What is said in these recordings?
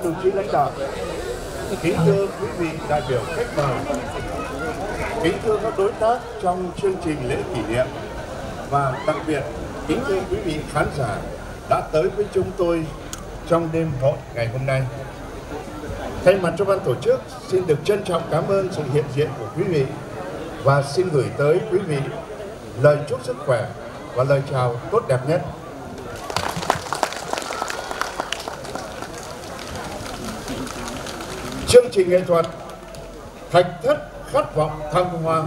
các đồng chí lãnh đạo, kính thưa quý vị đại biểu khách mời, kính thưa các đối tác trong chương trình lễ kỷ niệm, và đặc biệt kính thưa quý vị khán giả đã tới với chúng tôi trong đêm hội ngày hôm nay. Thay mặt cho ban tổ chức, xin được trân trọng cảm ơn sự hiện diện của quý vị và xin gửi tới quý vị lời chúc sức khỏe và lời chào tốt đẹp nhất. Chương trình nghệ thuật Thạch Thất Khát Vọng Thăng Hoa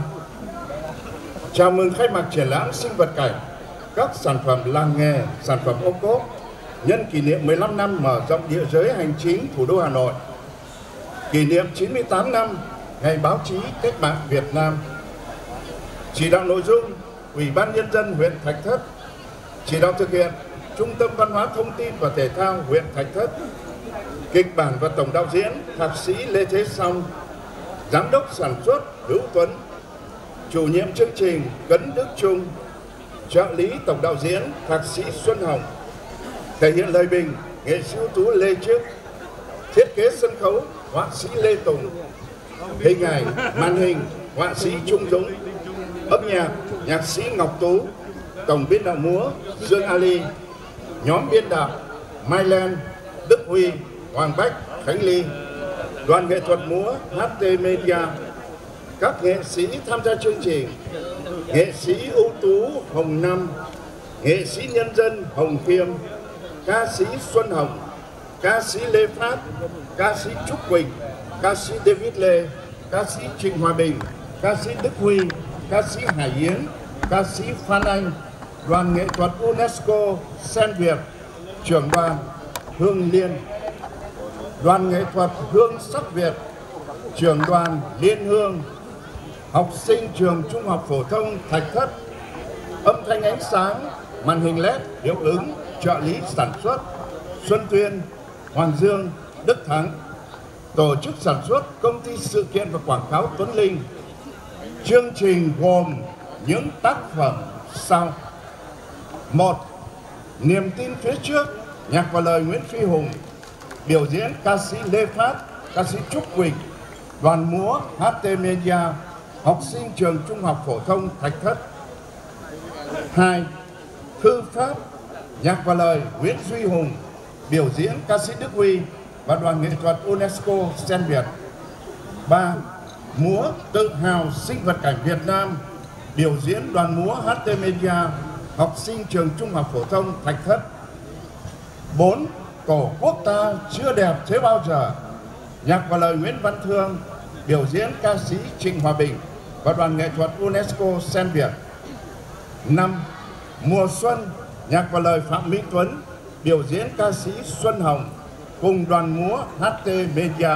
chào mừng khai mạc triển lãm sinh vật cảnh, các sản phẩm làng nghề, sản phẩm ô cốp nhân kỷ niệm 15 năm mở rộng địa giới hành chính thủ đô Hà Nội, kỷ niệm 98 năm Ngày Báo chí Cách mạng Việt Nam. Chỉ đạo nội dung, Ủy ban Nhân dân huyện Thạch Thất. Chỉ đạo thực hiện, Trung tâm Văn hóa Thông tin và Thể thao huyện Thạch Thất. Kịch bản và tổng đạo diễn, Thạc sĩ Lê Thế Song. Giám đốc sản xuất, Hữu Tuấn. Chủ nhiệm chương trình, Cấn Đức Trung. Trợ lý tổng đạo diễn, Thạc sĩ Xuân Hồng. Thể hiện lời bình, nghệ sĩ ưu tú Lê Trước. Thiết kế sân khấu, họa sĩ Lê Tùng. Hình ảnh, màn hình, họa sĩ Trung Dũng. Âm nhạc, nhạc sĩ Ngọc Tú. Tổng biên đạo múa, Dương Ali. Nhóm biên đạo, Mai Lan, Đức Huy, Hoàng Bách, Khánh Ly. Đoàn nghệ thuật múa HT Media. Các nghệ sĩ tham gia chương trình: nghệ sĩ ưu tú Hồng Năm, nghệ sĩ nhân dân Hồng Khiêm, ca sĩ Xuân Hồng, ca sĩ Lê Phát, ca sĩ Trúc Quỳnh, ca sĩ David Lê, ca sĩ Trịnh Hòa Bình, ca sĩ Đức Huy, ca sĩ Hải Yến, ca sĩ Phan Anh. Đoàn nghệ thuật UNESCO Sen Việt, trưởng đoàn Hương Liên. Đoàn nghệ thuật Hương Sắc Việt, trưởng đoàn Liên Hương. Học sinh trường Trung học phổ thông Thạch Thất. Âm thanh ánh sáng, màn hình LED, hiệu ứng, trợ lý sản xuất Xuân Tuyên, Hoàng Dương, Đức Thắng. Tổ chức sản xuất, Công ty sự kiện và quảng cáo Tuấn Linh. Chương trình gồm những tác phẩm sau: 1. Niềm tin phía trước, nhạc và lời Nguyễn Phi Hùng. Biểu diễn ca sĩ Lê Phát, ca sĩ Trúc Quỳnh. Đoàn múa HT Media. Học sinh trường Trung học phổ thông Thạch Thất. 2. Thư pháp, nhạc và lời Nguyễn Duy Hùng. Biểu diễn ca sĩ Đức Huy và đoàn nghệ thuật UNESCO Sen Việt. 3. Múa tự hào sinh vật cảnh Việt Nam. Biểu diễn đoàn múa HT Media. Học sinh trường Trung học phổ thông Thạch Thất. 4. Tổ quốc ta chưa đẹp thế bao giờ. Nhạc và lời Nguyễn Văn Thương. Biểu diễn ca sĩ Trịnh Hòa Bình và đoàn nghệ thuật UNESCO Sen Việt. 5. Mùa xuân, nhạc và lời Phạm Minh Tuấn. Biểu diễn ca sĩ Xuân Hồng cùng đoàn múa HT Media.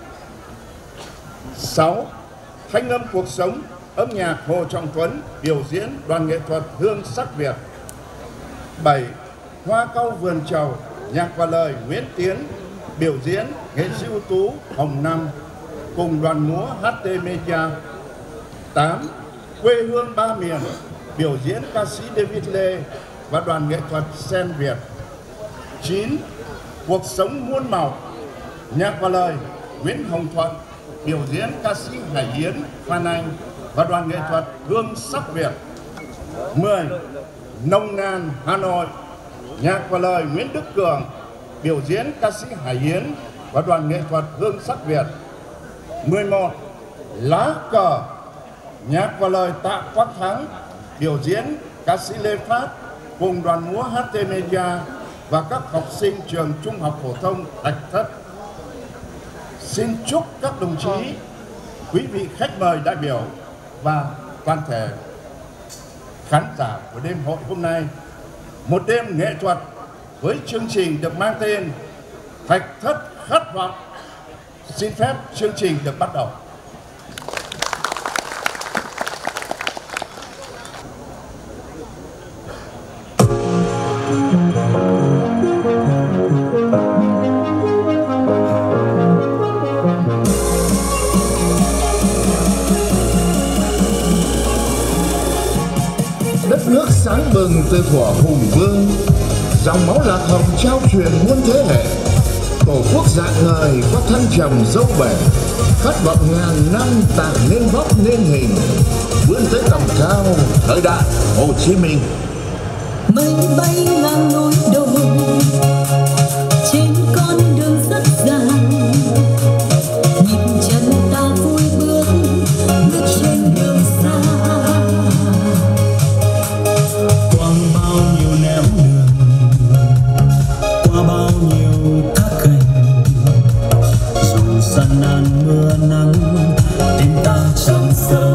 6. Thanh âm cuộc sống, âm nhạc Hồ Trọng Tuấn. Biểu diễn đoàn nghệ thuật Hương Sắc Việt. 7. Hoa cau vườn trầu, nhạc và lời Nguyễn Tiến. Biểu diễn nghệ sĩ ưu tú Hồng Năm cùng đoàn múa HT Media. 8. Quê hương ba miền. Biểu diễn ca sĩ David Lê và đoàn nghệ thuật Sen Việt. 9. Cuộc sống muôn màu, nhạc và lời Nguyễn Hồng Thuận. Biểu diễn ca sĩ Hải Yến, Phan Anh và đoàn nghệ thuật Hương Sắc Việt. 10. Nông nàn Hà Nội, nhạc và lời Nguyễn Đức Cường. Biểu diễn ca sĩ Hải Yến và đoàn nghệ thuật Hương Sắc Việt. 11. Lá cờ, nhạc và lời Tạ Quang Thắng. Biểu diễn ca sĩ Lê Phát cùng đoàn múa HT Media và các học sinh trường Trung học phổ thông Thạch Thất. Xin chúc các đồng chí, quý vị khách mời đại biểu và toàn thể khán giả của đêm hội hôm nay một đêm nghệ thuật với chương trình được mang tên Thạch Thất Khát Vọng. Xin phép chương trình được bắt đầu. Đất nước sáng bừng từ thuở hùng vương, dòng máu lạc hồng trao truyền muôn thế hệ. tổ quốc rạng ngời qua thân trồng dâu bể, khát vọng ngàn năm tạo nên vóc nên hình, vươn tới tầm cao thời đại Hồ Chí Minh. Mây bay ngang núi đồi trên con đường rất dài, nhịp chân ta vui bước trên đường xa. Qua bao nhiêu nẻo đường, qua bao nhiêu thác gành, dù gian nan mưa nắng tim ta chẳng sợ.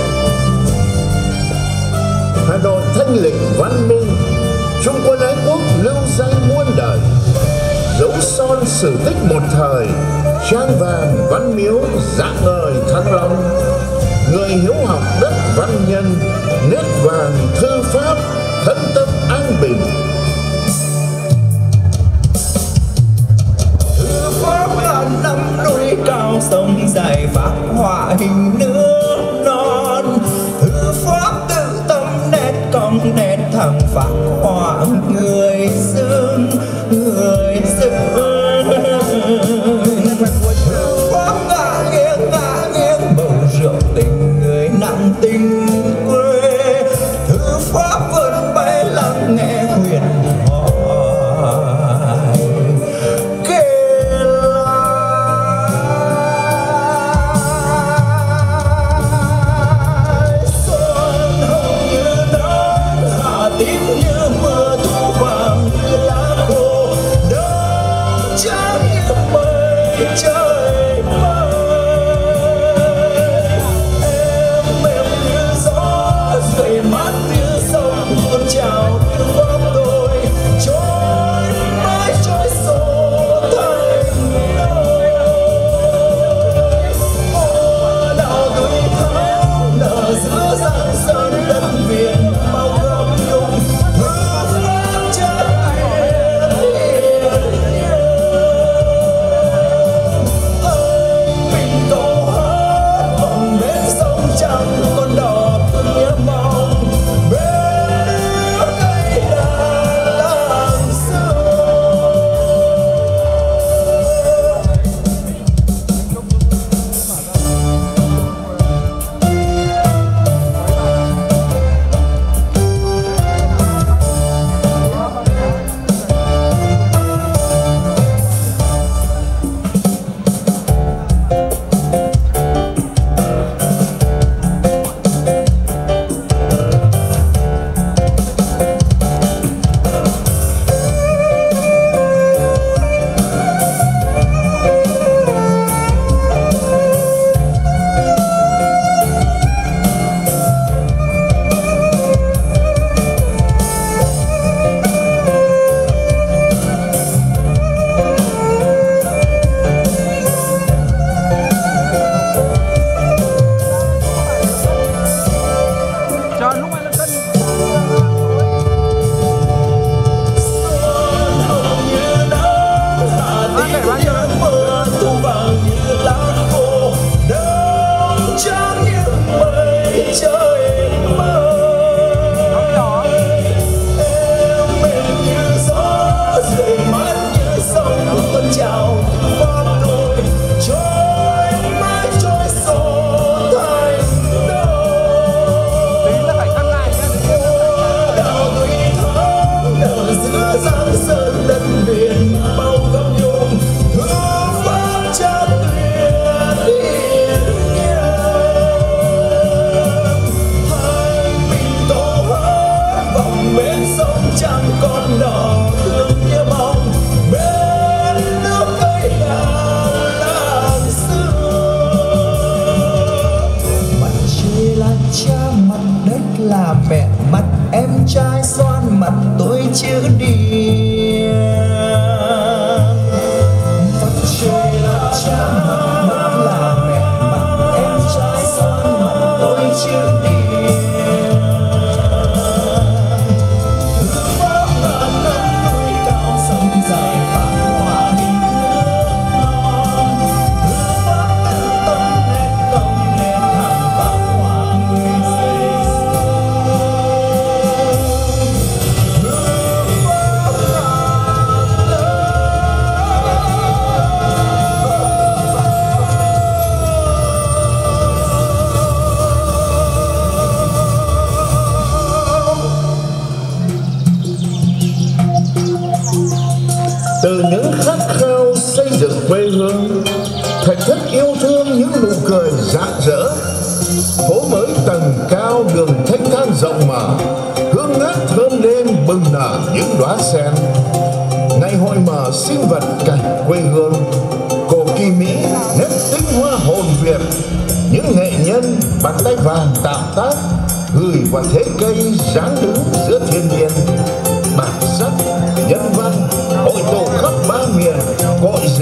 Thanh lịch văn minh, Trung quân ái quốc sử tích một thời, trang vàng Văn Miếu dạng ngời Thăng Long. Người hiếu học đất văn nhân, nét vàng thư pháp, thân tâm an bình. Thư pháp ngàn năm núi cao sông dài phác họa hình nước non. Thư pháp tự tâm nét cong nét thẳng phác họa người xương người xưa. Thư pháp ngã nghiêng bầu rượu tình người nặng tình quê. Thư pháp vươn bay lắng nghe huyền thoại kể lại. Xuân hồng như nắng, hạ tím như mưa, thu vàng như lá khô. Đông trắng như mây trời mây. Em như gió rơi mát như sông tuôn trào như vóc tôi, trôi mãi trôi số thành đôi. Hoa đào tươi thắm nở giữa giang sơn đất Việt bao gồm nhung. Thư pháp chất hiền mình cầu hát vòng bên sông trăng con đò thương nhớ mong bên nước cây đàn làng xưa. Là mẹ mặt em trai xoan mặt tôi chữ điên. Mặt trời là cha mặt là mẹ mặt em trai xoan mặt tôi chữ điên. Thư pháp ngàn năm núi cao sông dài phác họa hình nước non. Thư pháp tự tâm nét cong nét thẳng phác họa người xưa. Từ những khát khao xây dựng quê hương, Thạch Thất yêu thương những nụ cười rạng rỡ. Phố mới tầng cao, đường thanh thang rộng mở, hương ngát thơm lên bừng nở những đóa sen. Ngày hội mở sinh vật cảnh quê hương, cổ kỳ Mỹ nét tinh hoa hồn Việt. Những nghệ nhân bàn tay vàng tạo tác, gửi vào thế cây dáng đứng giữa thiên nhiên. Bản sắc nhân văn hội tụ khắp ba miền, cội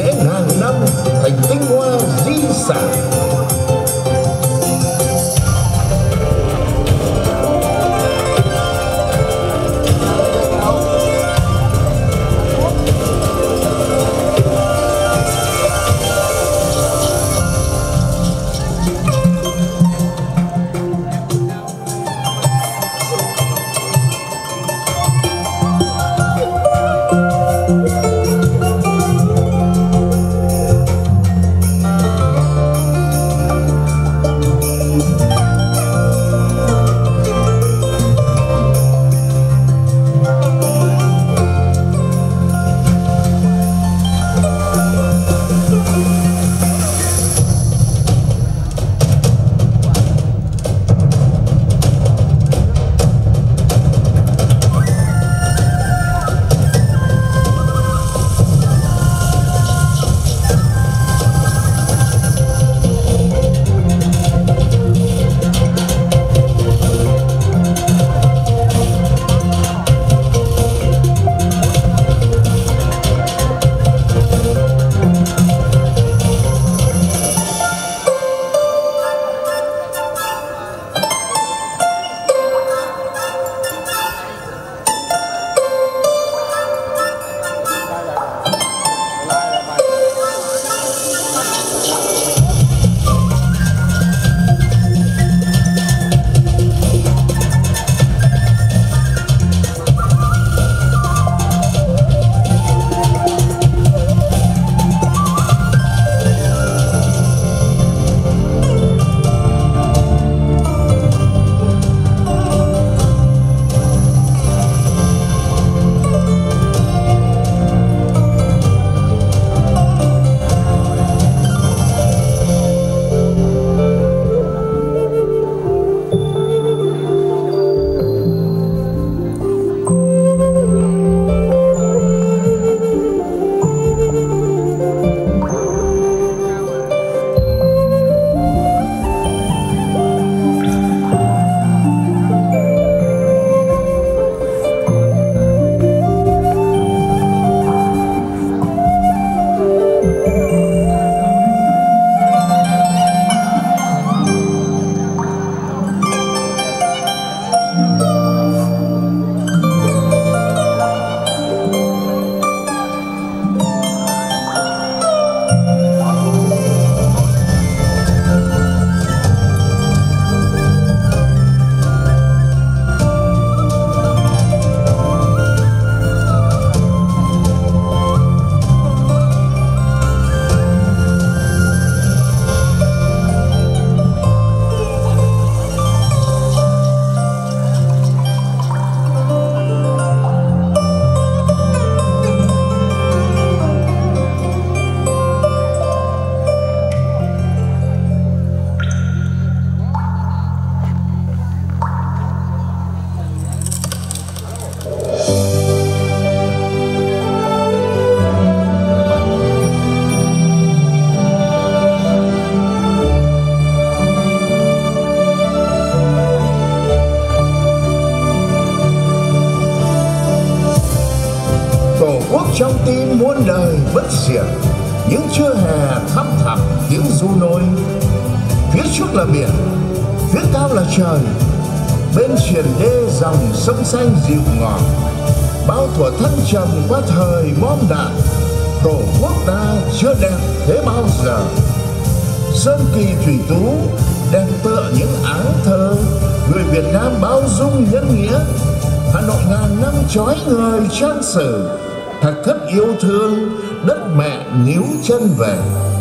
trong tim muôn đời bất diệt, những trưa hè thăm thẳm tiếng ru nôi. Phía trước là biển, phía cao là trời, bên triền đê dòng sông xanh dịu ngọt. Bao thuở thăng trầm qua thời bom đạn, Tổ quốc ta chưa đẹp thế bao giờ. Sơn kỳ thủy tú đẹp tựa những áng thơ, người Việt Nam bao dung nhân nghĩa. Hà Nội ngàn năm chói ngời trang sử, Thạch Thất yêu thương đất mẹ níu chân về.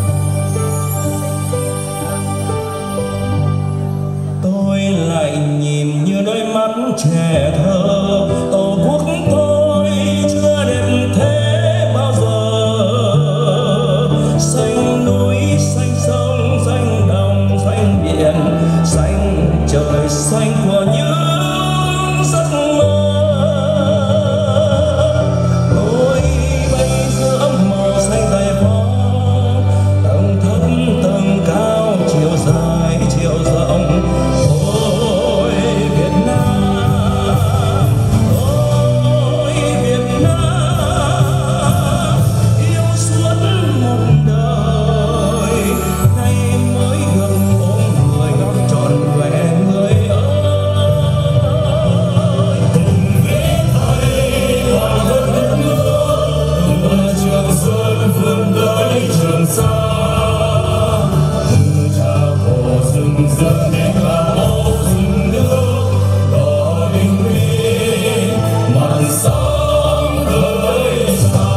Tôi lại nhìn như đôi mắt trẻ thơ, Tổ quốc tôi chưa đẹp thế bao giờ. Xanh núi, xanh sông, xanh đồng, xanh biển, xanh trời, xanh của những giấc mơ. Tôi bay giữa màu xanh dày phong, tầng thấp tầng cao, chiều dài chiều rộng. Ôi Việt Nam, ôi Việt Nam, yêu suốt một đời, nay mới gần ôm người trọn vẹn người ơi. Cùng với thầy hoàn tất đất nước, từ Trường Sơn vươn tới Trường Sa, từ Cha Cổ rừng rừng đến Cà Mau rừng nước, đỏ bình minh màn sóng tới xa.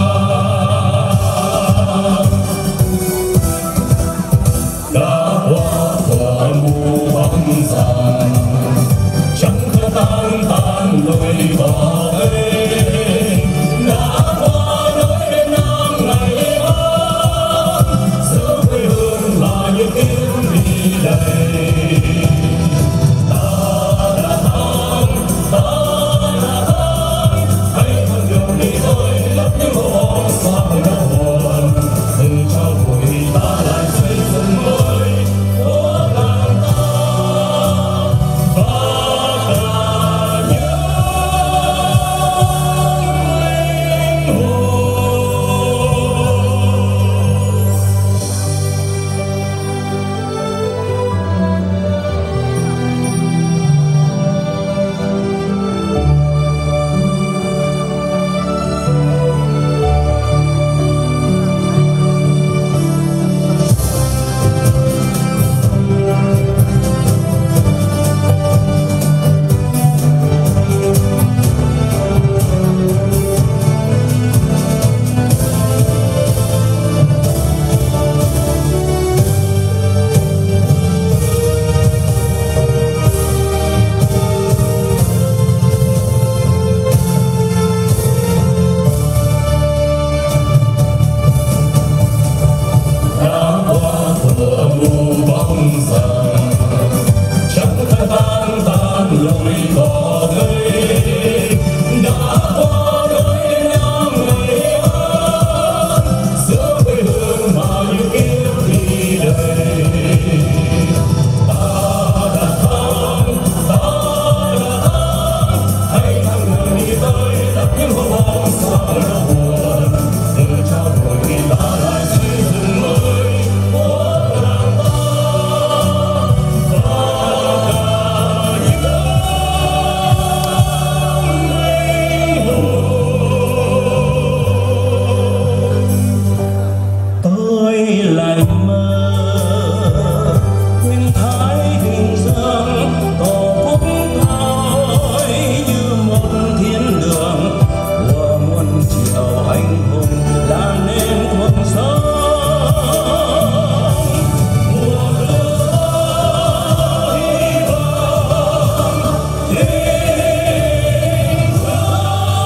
Đã qua thuở mù bóng rằng chẳng thể tan lối bỏ ấy. Đã qua nỗi Nam ngày ấy, giữa quê hương là những tiếng đi đầy. Hãy thăng điều đi thôi lấp những hồn sao đau buồn, từ cho bụi ta lại xây dựng mới của làng ta và cả những linh hồn. Đã qua thuở mù bóng rằng chẳng thể tan lối bỏ gây. Đã qua đôi năm ngày ấy, giữa quê hương mà những kiếp đi đầy. Ta đã thắng, hãy thăng người đi tới đặt những hồn hồn sao đau buồn, từ trao đổi ta lại xây dựng mới của làng ta và cả những linh hồn. Tôi lại mơ khuyên thái bình dương, Tổ quốc tôi như một thiên đường của muôn triệu anh hùng làm nên cuộc sống. Mùa lửa hy vọng thịnh vượng.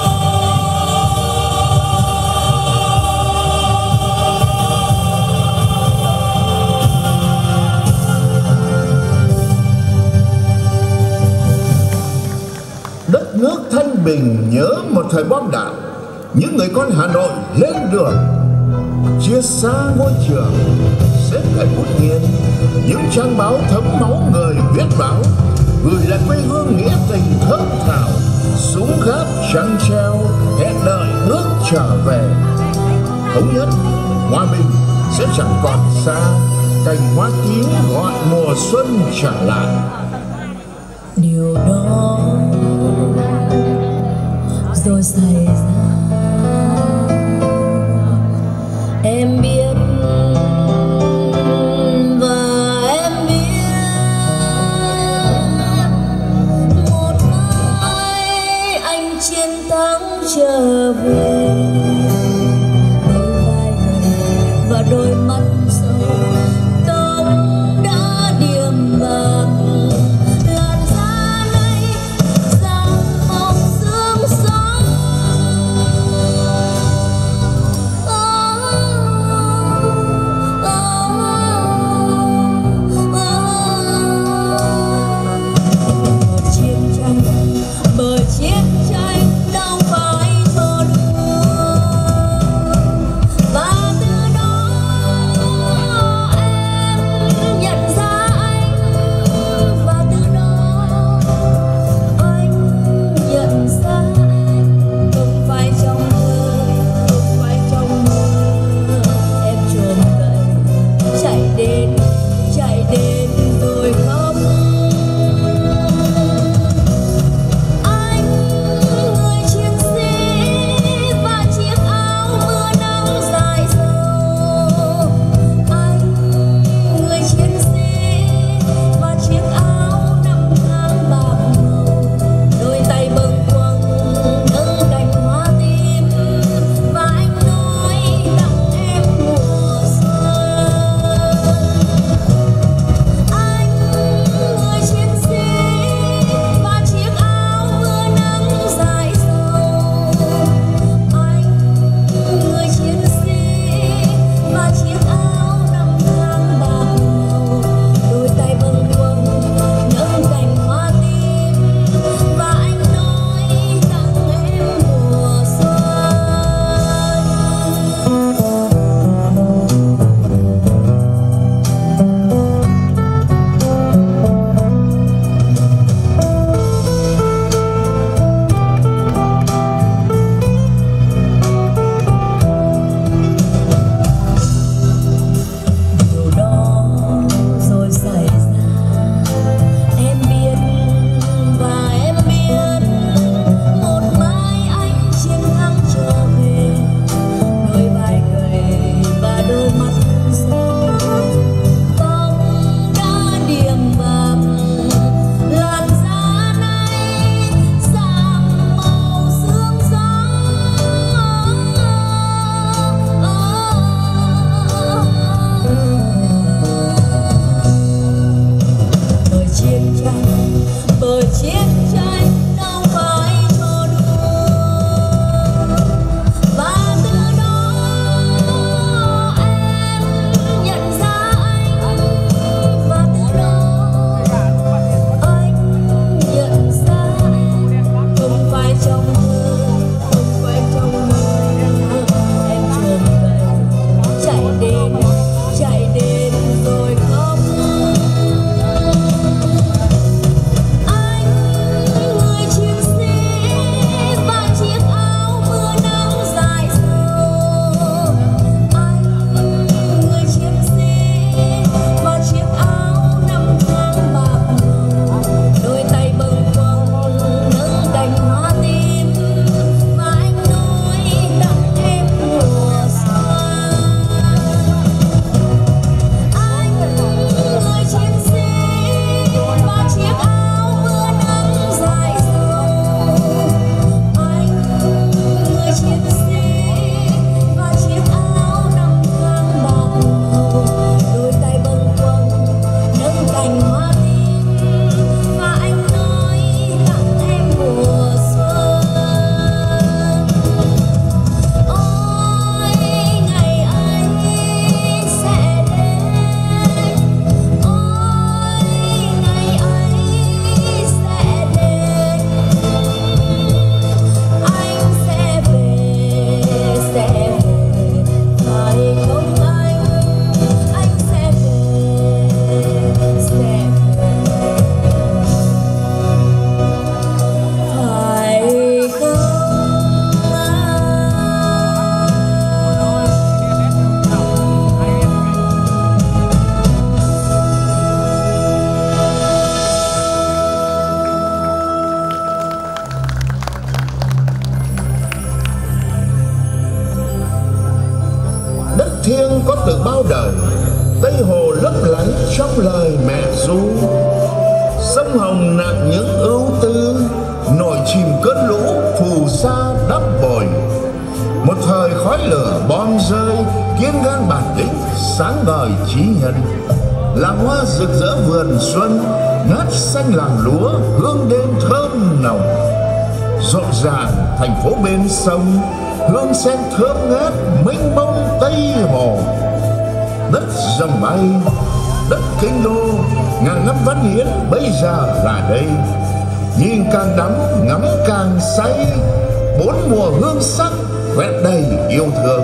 Đất nước thanh bình nhớ một thời bom đạn, những người con Hà Nội lên đường chia xa ngôi trường, xếp lại bút nghiêng những trang báo thấm máu người viết báo, gửi lại quê hương nghĩa tình thơm thảo, súng gáp trăng treo hẹn đợi bước trở về. Thống nhất, hòa bình sẽ chẳng còn xa, cành hoa tím gọi mùa xuân trở lại. Điều đó rồi xảy ra, em biết và em biết một ngày anh chiến thắng trở về. Đôi vai gầy và đôi mắt sâu, tóc đã điểm bạc, làn da này rạng màu sương sáng. Chiến tranh, bởi chiến tranh đâu phải thơ đùa. thiêng có từ bao đời, Tây Hồ lấp lánh trong lời mẹ ru. Sông Hồng nặng những ưu tư, nổi chìm cơn lũ phù sa đắp bồi. Một thời khói lửa bom rơi, kiên gan bản lĩnh sáng ngời chí nhân. Làng hoa rực rỡ vườn xuân, ngát xanh làng lúa hương đêm thơm nồng. Rộn ràng thành phố bên sông, hương sen thơm ngát mênh mông Tây Hồ. Đất rồng bay, đất kinh đô, ngàn năm văn hiến bây giờ là đây. Nhìn càng đắm ngắm càng say, bốn mùa hương sắc vẹn đầy yêu thương.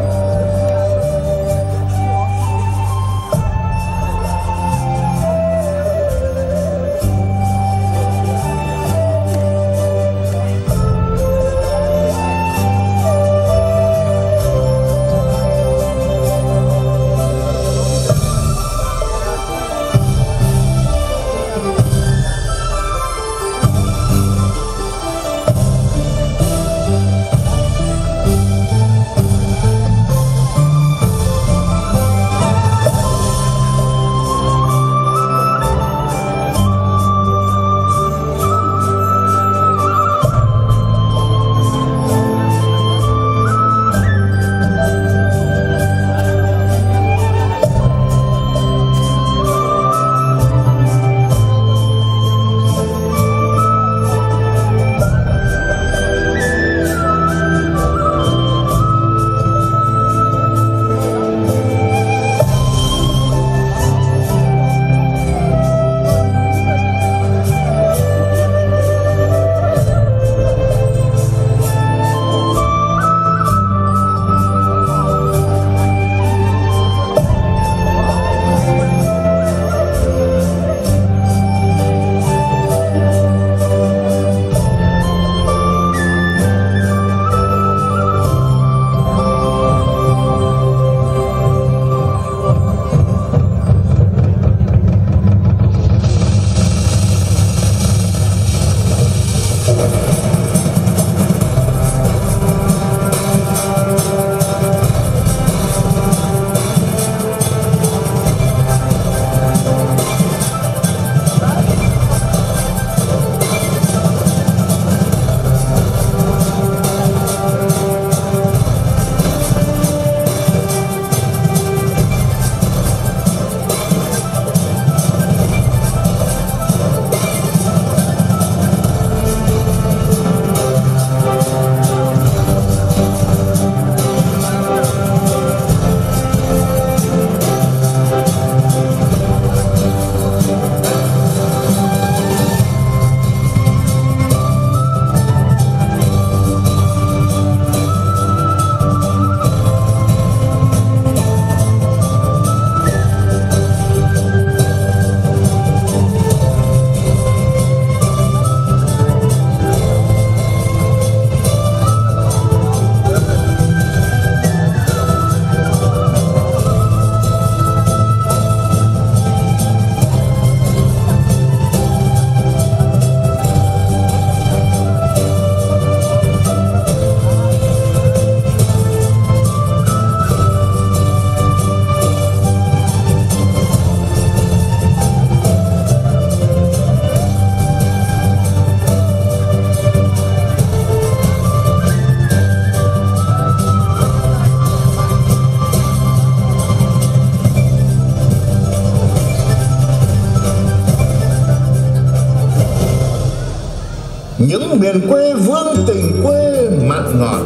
Những miền quê vương tình quê mặn ngọt,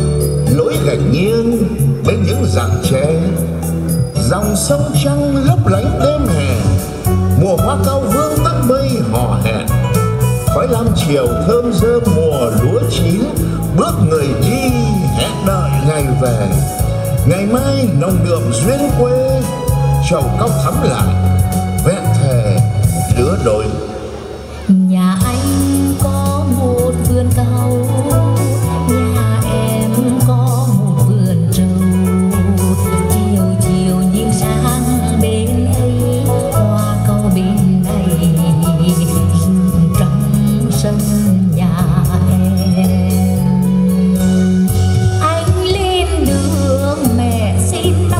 lối gạch nghiêng bên những rặng tre, dòng sông trăng lấp lánh đêm hè. Mùa hoa cao vương tắt mây hò hẹn, khói lam chiều thơm rơm mùa lúa chín. Bước người đi hẹn đợi ngày về, ngày mai nồng đượm duyên quê. Trầu cau thắm lại vẹn thề lứa đôi. Nhà anh có một vườn cau, nhà em có một vườn trầu. Chiều chiều nhìn sang bên ấy, hoa cau bên này rừng trong sân nhà em. Anh lên đường mẹ xin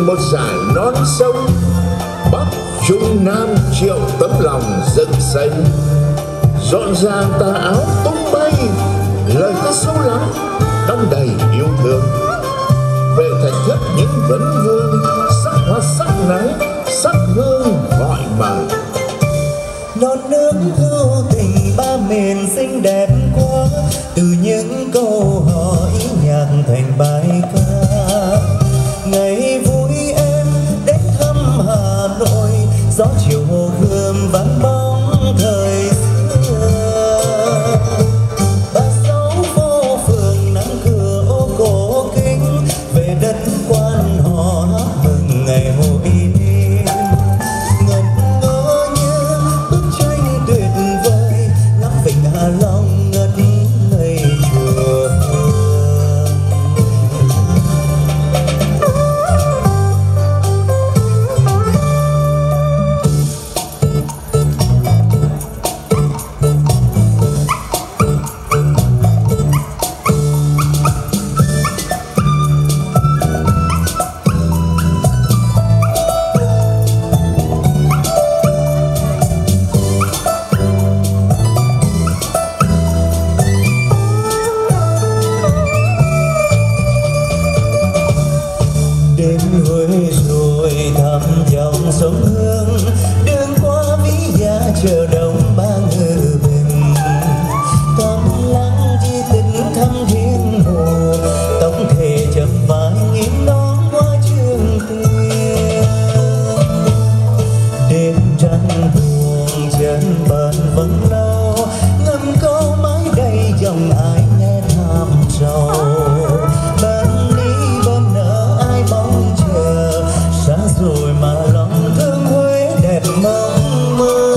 một dải non sông, Bắc Trung Nam triệu tấm lòng dựng xây. Rộn ràng tà áo tung bay, lời ca sâu lắng đong đầy yêu thương. Về Thạch Thất những vấn vương, sắc hoa sắc nắng, sắc hương gọi mời. Non nước hữu tình ba miền xinh đẹp quá, từ những câu hò ý nhạc thành bài ca. Ngày vui em đến thăm Hà Nội, gió chiều Hồ Gươm vắng bóng thời xưa. Ba sáu phố phường nắng cửa ô cổ kính, về đất quan họ hát mừng ngày hội đêm. Ngẩn ngỡ như bức tranh tuyệt vời, ngắm vịnh Hạ Long ngất ngây chùa Hương. Đến Huế rồi thăm dòng sông Hương, đường qua Ví Gia chợ Đồng Ba Ngự Bình. Thăm lăng di tích thăm Thiên Hồ, tóc thề chập vai nghiêng đón qua Trường Tiền. Đêm trăng buồn chân bần vẫn lâu, ngâm câu mái đầy dòng ai nghe thăm sầu. Rồi mà lòng thương Huế đẹp mong mơ.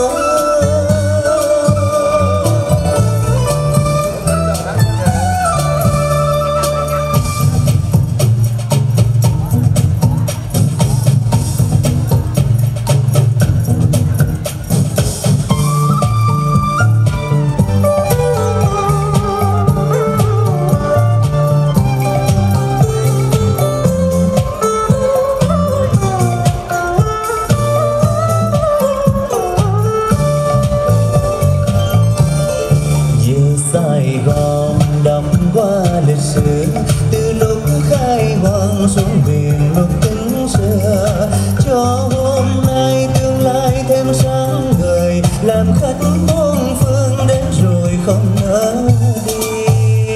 Sài Gòn đậm qua lịch sử, từ lúc khai hoang xuống biển lúc tính xưa, cho hôm nay tương lai thêm sáng ngời, làm khách muôn phương đến rồi không nỡ đi.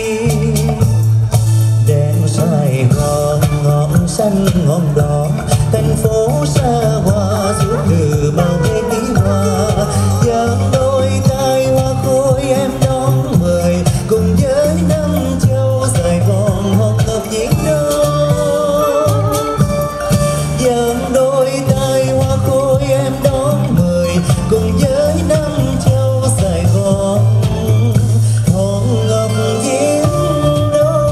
Đèn Sài Gòn ngọn xanh ngọn đỏ, thành phố xa hoa suốt từ bao thế kỷ qua. Dáng đôi tay hoa khôi em đón mời, cùng với năm châu Sài Gòn hòn ngọc diễn đông. Dáng đôi tay hoa khôi em đón mời, cùng với năm châu Sài Gòn hòn ngọc diễn đông.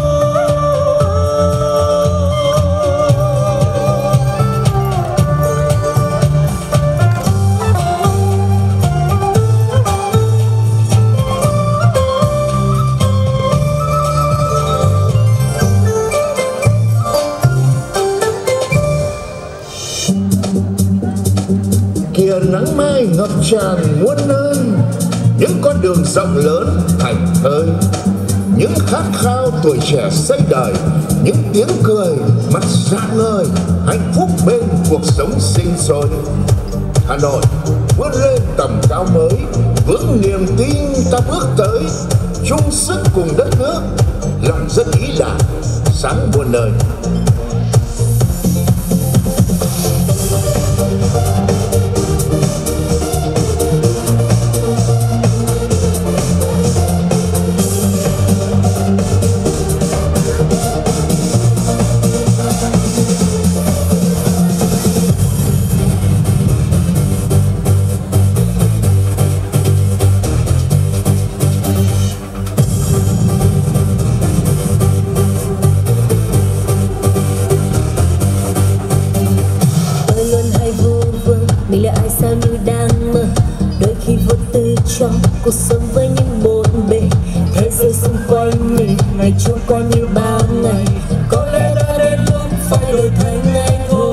Kìa nắng mai ngập tràn muôn nơi, những con đường rộng lớn thành thơi, những khát khao tuổi trẻ xây đời, những tiếng cười mắt rạng ngời, hạnh phúc bên cuộc sống sinh sôi. Hà Nội vươn lên tầm cao mới, vững niềm tin ta bước tới, chung sức cùng đất nước, lòng dân ý đảng sáng muôn nơi. Mình là ai sao như đang mơ, đôi khi vô tư trong cuộc sống với những bộn bề. Thế giới xung quanh mình ngày trôi qua như bao ngày, có lẽ đã đến lúc phải đổi thay ngay thôi.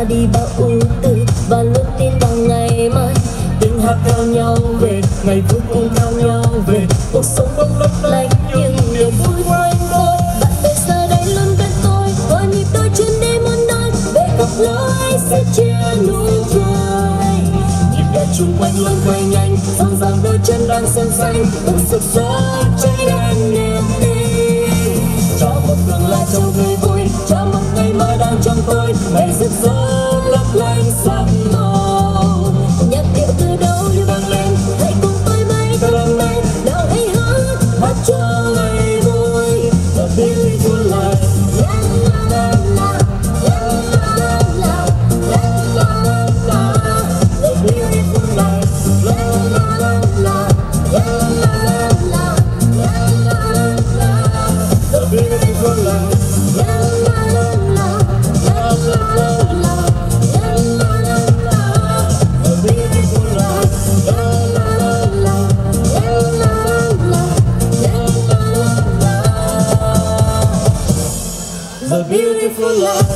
đi bao ưu tư và luôn tin vào ngày mai. Tiếng hát theo nhau về, ngày vui cùng theo nhau về, cuộc sống bỗng lấp lánh nhưng niềm vui quanh tôi. Bạn bè giờ đây luôn bên tôi, có nhịp đôi chân đi muốn nói về cặp lối sẽ chia nụ cười. Nhịp đập chung quanh luôn quay nhanh, rõ ràng đôi chân đang sân xanh, từng sức gió cháy đèn niềm tin. Cho một tương lai trong tươi vui, cho một ngày mai đang trong tôi, ngày rực rỡ lấp lánh sắc màu. Nhạc điệu từ đâu như vang lên, hãy cùng tôi bay theo đam mê, nào hãy hát cho ngày vui. The beautiful life. La la la la la la la la la. The beautiful life. La la la la la la la la la. The beautiful life. La la la la la la la la la la. The beautiful life. La la la la la la la la la. The beautiful life.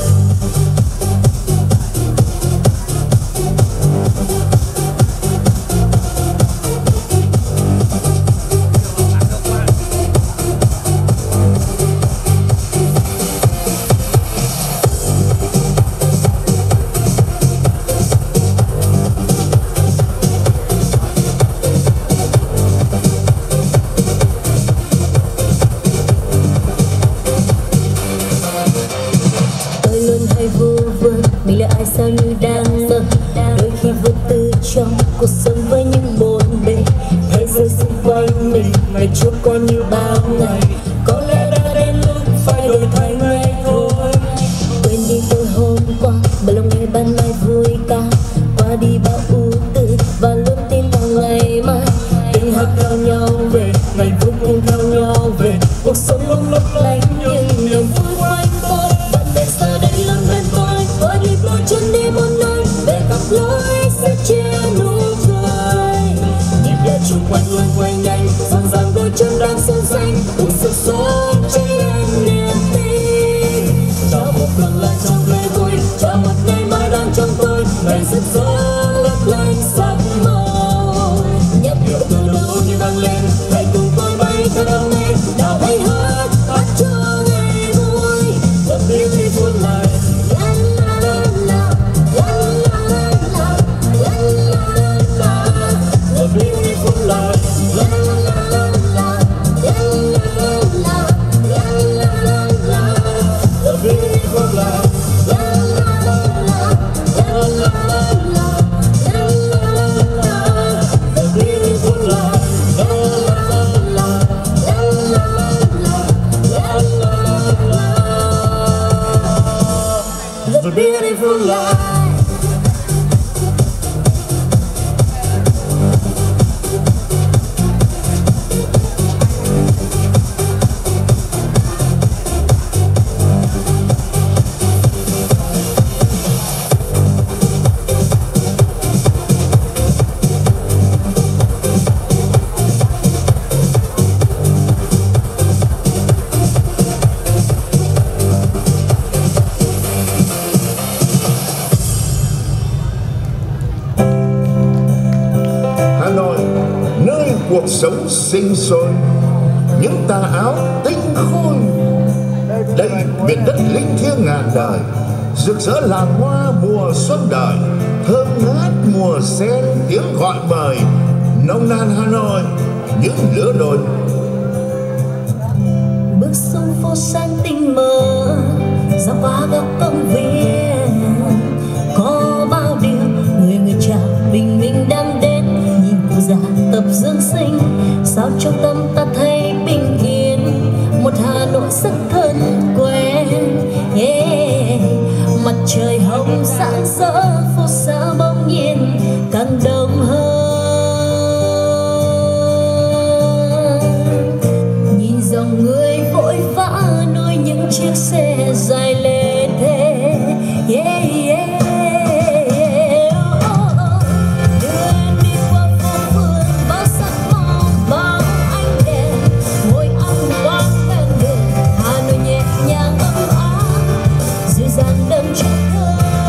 Tôi luôn hay vô vơ, mình là ai sao như đang mơ. Đôi khi vô tư trong cuộc sống với những bộn bề, thế giới xung quanh mình ngày trôi qua như bao ngày. Có lẽ đã đến lúc phải đổi thay ngay thôi. Quên đi tôi hôm qua, bởi lòng ngày ban mai vui ca. Qua đi bao ưu tư và luôn tin vào ngày mai. Tiếng hát theo nhau về, ngày vui cùng theo nhau về, cuộc sống luôn lấp lánh nhưng niềm vui quanh tôi. Bạn bè giờ đây luôn bên tôi, có nhịp đôi chân đi muốn nói về cặp lối sẽ chia nụ cười. Nhịp điệu chung quanh luôn quay nhanh, rõ ràng đôi chân đang sân xanh, cùng sức sống cháy đèn niềm tin. Cho một tương lai trong tươi vui, cho một ngày mai đang trong tôi, ngày rực rỡ lấp lánh sắc màu. Nhịp điệu từ đâu như vang lên, hãy cùng tôi bay theo đam mê, nào hãy hát cho ngày vui. The beautiful life. La la la la la la la la la la. The beautiful life. La la la la la la la la la la. The beautiful life. La la la la la la la la la la. The beautiful life. La la la la la la la la la. The beautiful life. Hà Nội, nơi cuộc sống sinh sôi, những tà áo tinh khôi. Đây miền đất linh thiêng ngàn đời, rực rỡ làng hoa mùa xuân đời, thơm ngát mùa sen tiếng gọi mời. Nồng nàn Hà Nội, những lứa đôi. Bước xuống phố xanh tinh mơ, ra qua góc công viên, có bao điều người người chào bình minh đang đến. Nhìn cụ già tập dưỡng sinh, sao trong tâm ta thấy bình yên, một Hà Nội rất thân quen. Yeah. Mặt trời hồng rạng rỡ, phố xa bỗng nhiên càng đông hơn. Nhìn dòng người vội vã nối những chiếc xe dài lê thê. Yeah, yeah. Đường đi qua phố phường bao sắc màu, bao ánh đèn, ngồi ăn quán ven đường. Hà Nội nhẹ nhàng ấm áp, dịu dàng đậm chất thơ.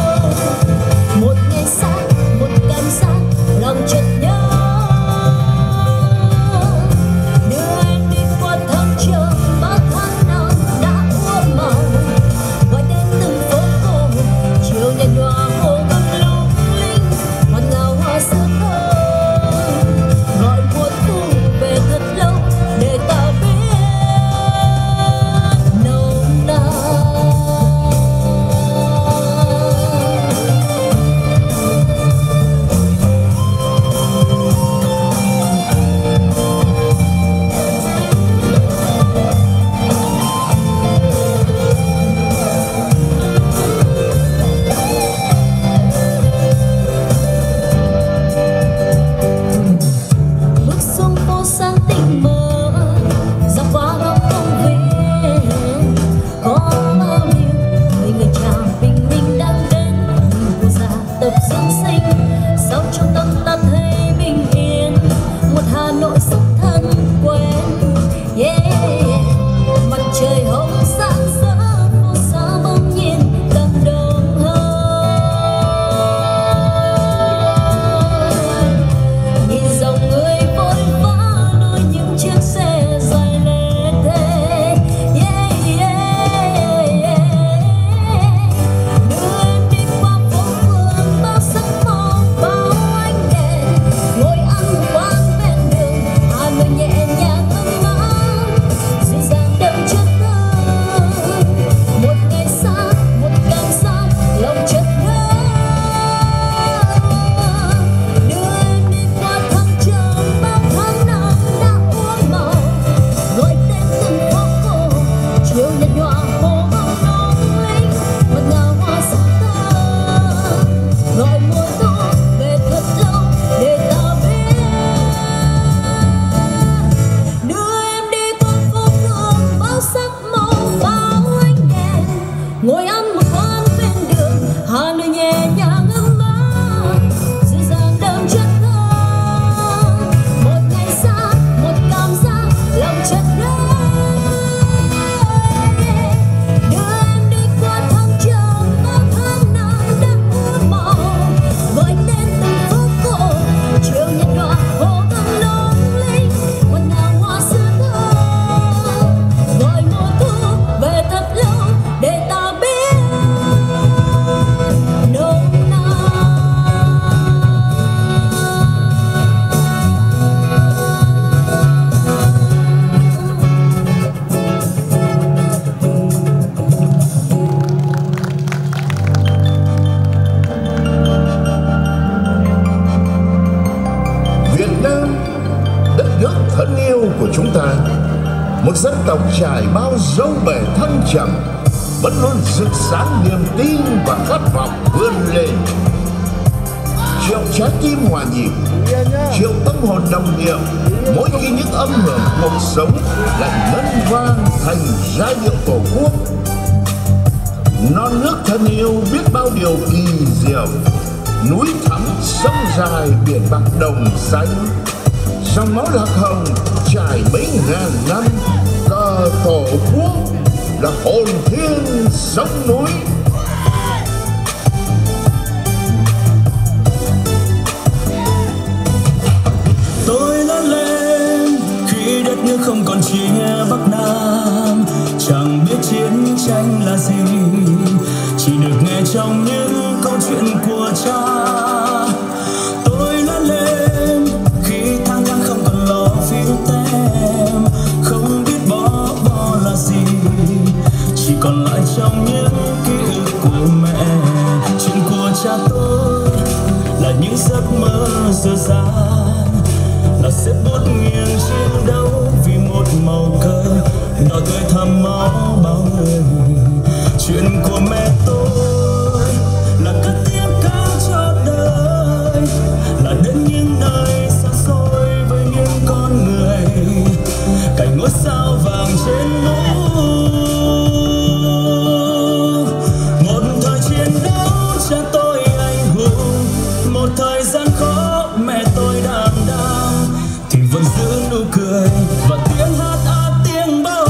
trời hồng sáng rỡ phố xa bỗng nhiên cảm động hơn. Nhìn dòng người vội vã đôi những chiếc xe dài lê thê. Đưa em đi qua phố phường bao sắc màu bao ánh đèn, ngồi ăn quán bên đường hai người nhẹ nhàng ấm áp dịu dàng đậm chất thơ. Một ngày xa một cảm giác lòng chất thơ. Đưa em đi qua thăng trầm bao tháng năm đã uốn màu, gọi tên từng phố cổ chiều nhạt nhòa hồ bóng nóng linh một ngào hoa sắc thơ. Gọi mùa thu về thật lâu để ta biết. Đưa em đi qua phố phường bao sắc màu bao ánh đèn, ngồi ăn một quán bên đường hai người nhẹ nhàng ấm áp dịu dàng đậm chất thơ. Một ngày xa một cảm giác lòng chất thơ. Đưa em đi qua thăng trầm bao tháng năm đã uốn màu, gọi tên từng phố cổ chiều nhạt nhòa hồ bóng lung linh một ngào hoa xưa thơ. Gọi mùa thu về thật lâu để ta biết nồng nàn. Việt Nam, đất nước thân yêu của chúng ta, một dân tộc trải bao dâu bể thăng trầm, vẫn luôn rực sáng niềm tin và khát vọng vươn lên. Triệu trái tim hòa nhịp, triệu tâm hồn đồng điệu, mỗi khi những âm hưởng cuộc sống lại ngân vang thành giai điệu tổ quốc. Non nước thân yêu biết bao điều kỳ diệu, núi thắm sông dài biển bạc đồng xanh, dòng máu lạc hồng trải mấy ngàn năm. Cờ tổ quốc là hồn thiêng sông núi. Tôi lớn lên khi đất nước không còn chia Bắc Nam, chẳng biết chiến tranh là gì, chỉ được nghe trong những câu chuyện của cha. Tôi lớn lên khi tháng năm không còn lo phiếu tem, không biết bó bo là gì, chỉ còn lại trong những ký ức của mẹ. Chuyện của cha tôi là những giấc mơ dở dang, là xếp bút nghiêng chiến đấu vì một màu cờ đỏ tươi thắm máu bao người. Chuyện của mẹ tôi là cất tiếng ca cho đời, là đến những nơi xa xôi với những con người, cạnh ngôi sao vàng trên núi. Một thời chiến đấu cha tôi anh hùng, một thời gian khó mẹ tôi đảm đang, thì vẫn giữ nụ cười và tiếng hát tiếng bông.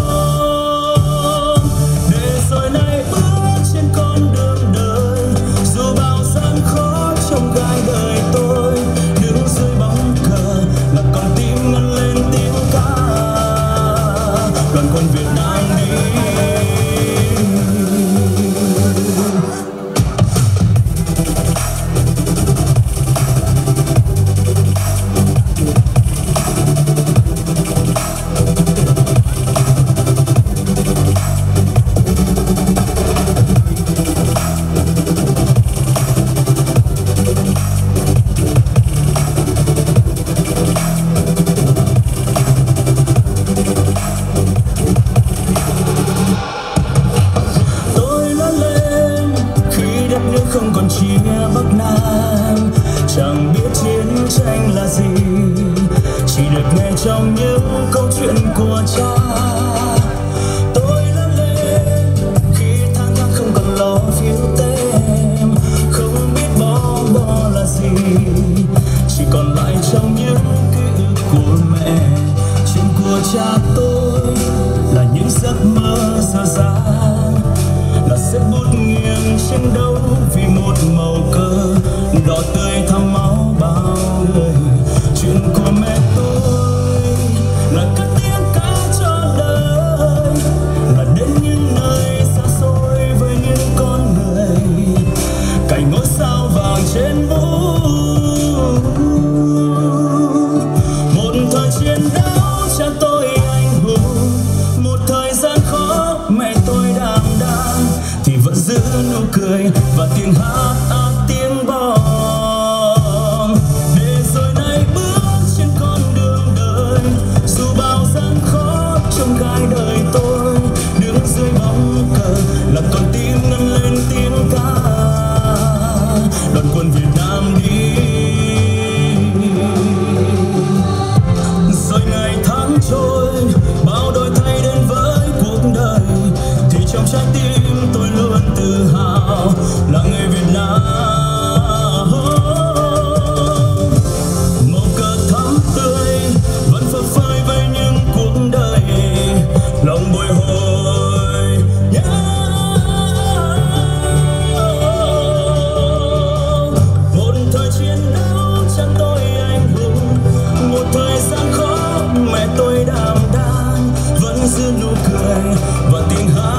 Để rồi nay bước trên con đường đời, dù bao gian khó trong gai đời tôi, đứng dưới bóng cờ là con tim ngân lên tiếng ca, đoàn quân Việt Nam đi. Không còn chia Bắc Nam, chẳng biết chiến tranh là gì, chỉ được nghe trong những câu chuyện của cha. Tôi lớn lên khi tháng năm không còn lo phiếu tem, không biết bó bo là gì, chỉ còn lại trong những ký ức của mẹ. Chuyện của cha tôi là những giấc mơ chiến đấu vì một màu cờ đỏ tươi thắm máu bao người. Chuyện của mẹ tôi là cất tiếng ca cho đời, là đến những nơi xa xôi với những con người cạnh ngôi sao vàng trên mũ. Một thời chiến đấu cha tôi anh hùng, một thời gian khó mẹ tôi đảm đang, thì vẫn giữ nụ cười và tiếng hát tiếng bom. Để rồi nay bước trên con đường đời, dù bao gian khó trong gai đời tôi, đứng dưới bóng cờ là con tim ngân lên tiếng ca đoàn quân Việt Nam đi. Rồi ngày tháng trôi, bao đổi thay đến với cuộc đời, thì trong trái tim tôi luôn tự hào là người Việt Nam. Màu cờ thắm tươi vẫn phấp phới với những cuộc đời, lòng bồi hồi một thời chiến đấu cha tôi anh hùng, một thời gian khó mẹ tôi đảm đang, vẫn giữ nụ cười và tiếng hát